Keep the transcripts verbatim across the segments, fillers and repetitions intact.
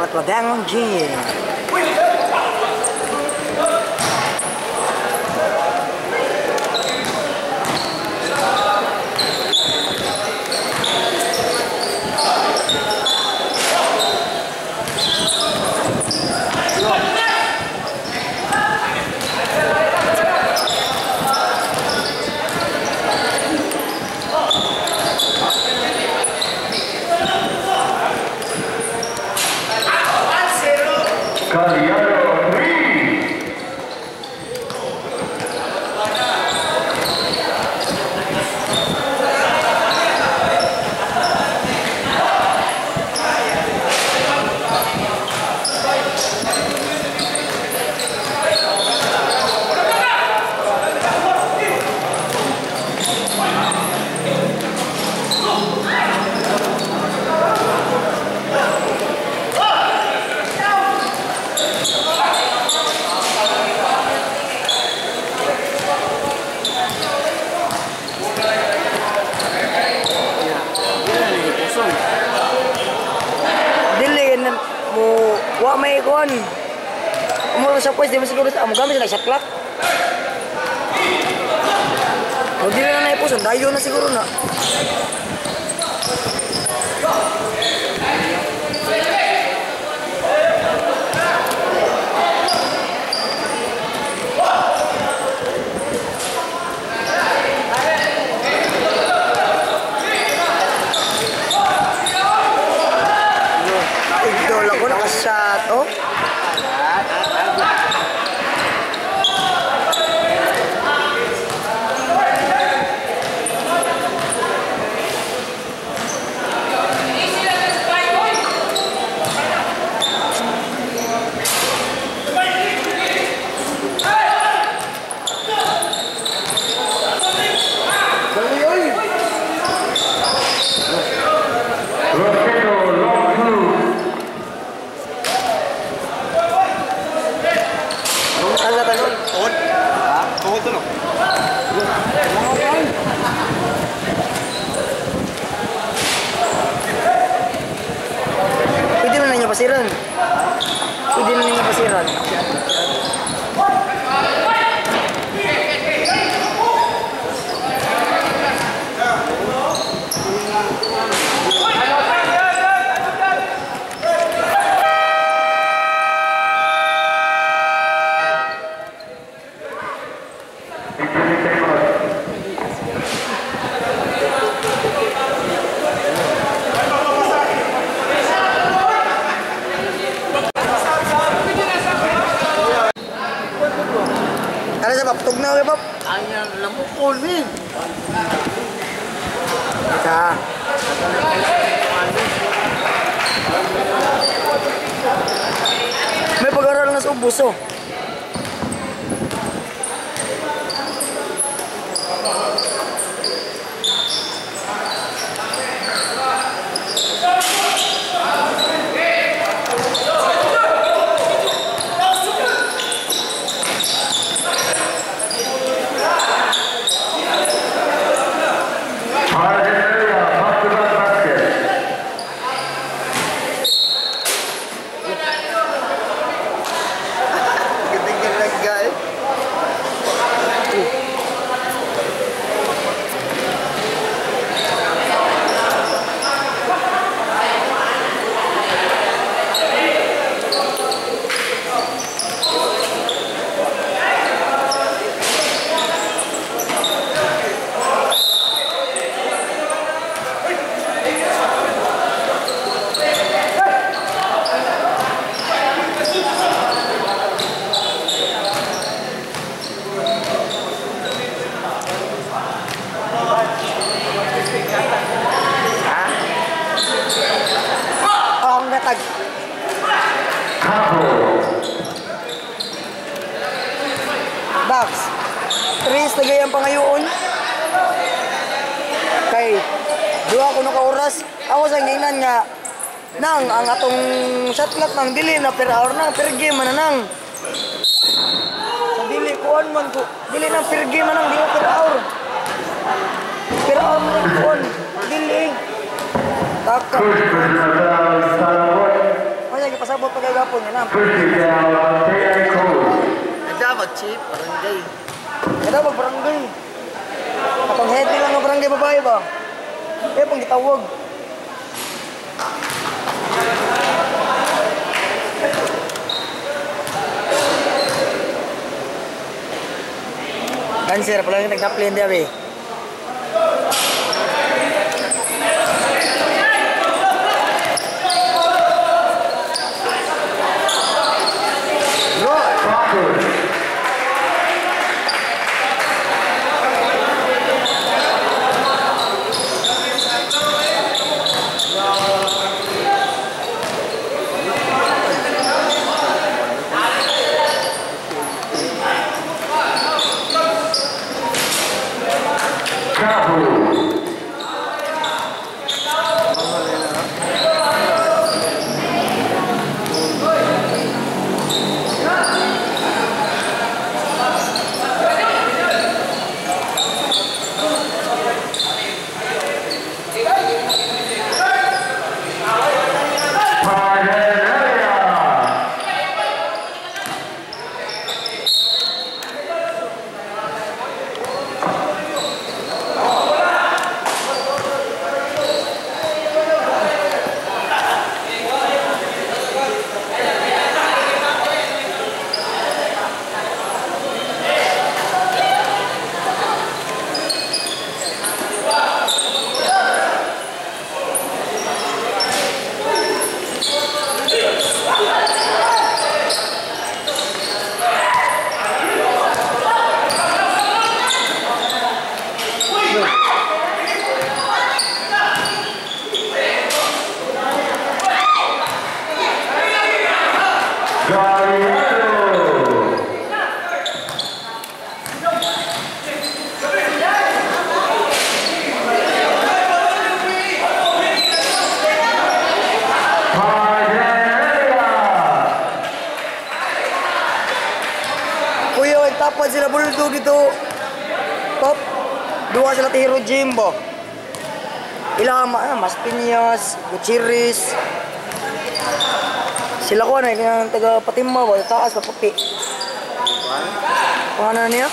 Katladang G. May kon umuro sa pwes di mo siguro amo gamit na shot clock o di na na ipuson dayo na siguro na shot, oh. Pasiran. Pwede na ninyo pasiran. Tug na kay Pop. Ayan, lamukol min. Ika. May pag-aral na sa ubos, oh. Dax, Tris na gayang pangayoon. Kay, duha ko naka-oras. Ako sa nginan nga, nang, ang atong shot clock nang dili na per hour na, per game man na nang. Sa dili, kuhan man ko. Dili na per game man nang, di ko per hour. Per hour man ang kuhan. Dili. Taka. Ano yung pasabot? abot pagkagapon yun, ah. First is down, Althea, Nicole. Dapat chip, barangay. Kaya dapat barangay. Kapag head lang ng barangay babae ba? Kaya pang gitawag. Cancer, pala yung nag-naplay hindi abi. Tapos sila bulldog ito. Top. Dua sila tihiro Jimbo. Ilama, ah, Mas Piñas, Gutierrez. Sila ko na, yung taga Patimma ba? Taas na puti. Pangalan niya?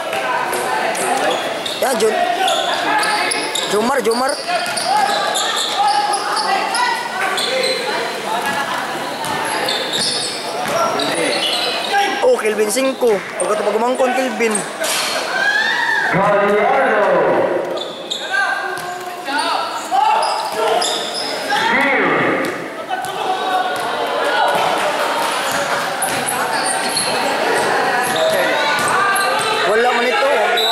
Ya, Jun. Jumar, Jumar. Oh, Kelvin Cinco. Huwag ito pagumangkon, Kelvin. Wala man ito.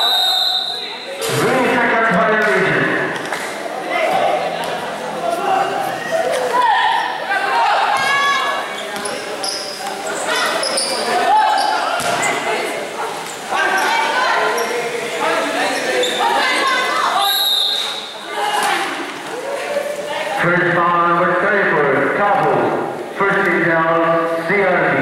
First foul number thirty-four, Cabo. First is down, C R V.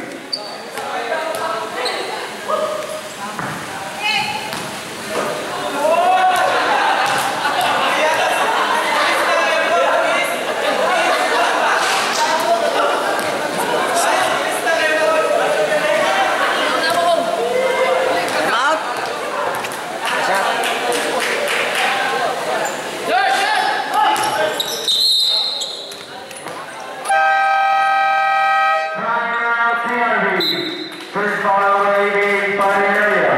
First ball away, game by area.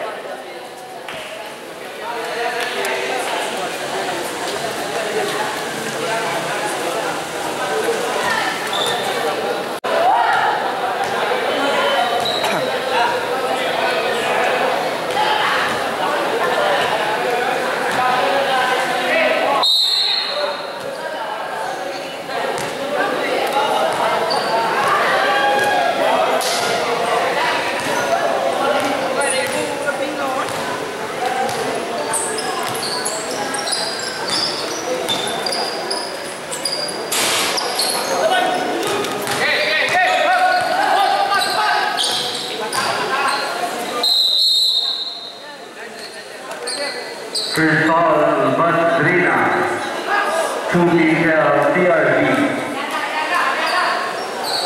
First ball, Madrina. Two detail, C R V.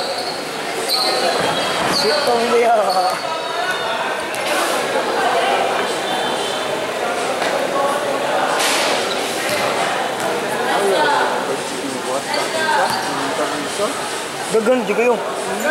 Dagan juga yung.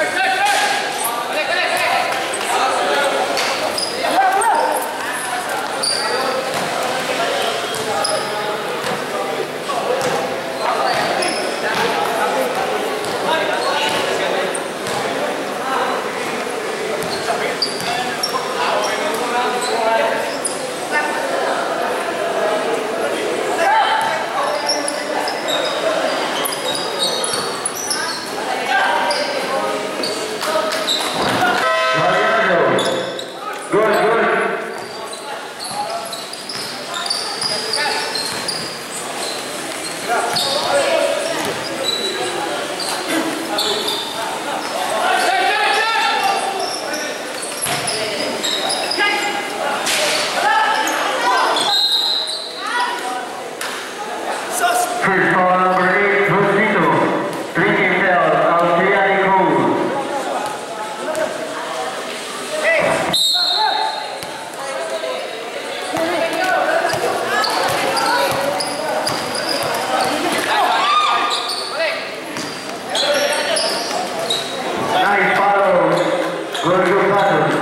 First call number eight, Rosito. Drinking foul, Althea, Nicole. Nice follow. Good, good pass.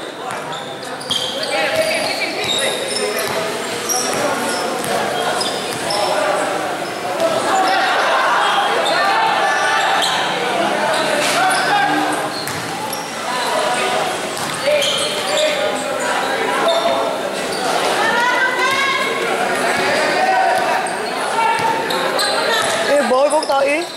Bawal kong tayo eh.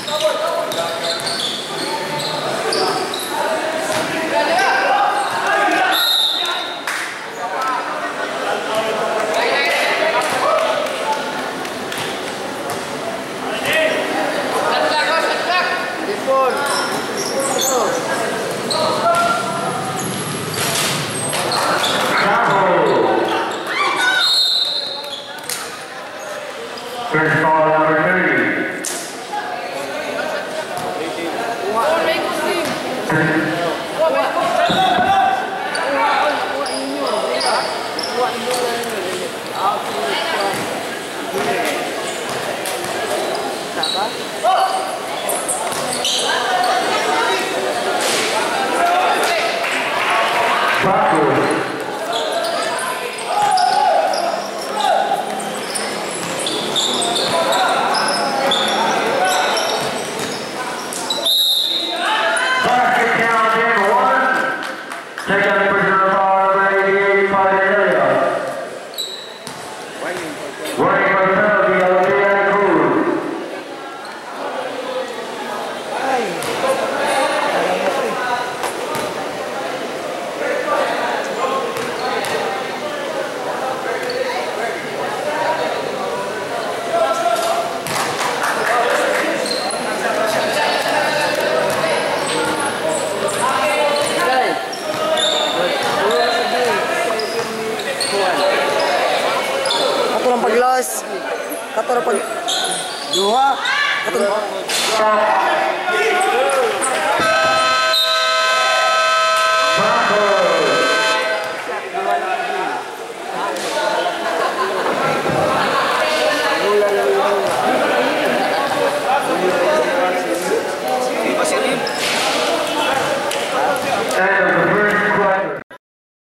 First call number thirty. Backwards. Second prisoner foul number eighty-eight, five area. Warning for penalty, Althea, Nicole. Kato ng paglas. Kato ng pag... Duha. Kato ng...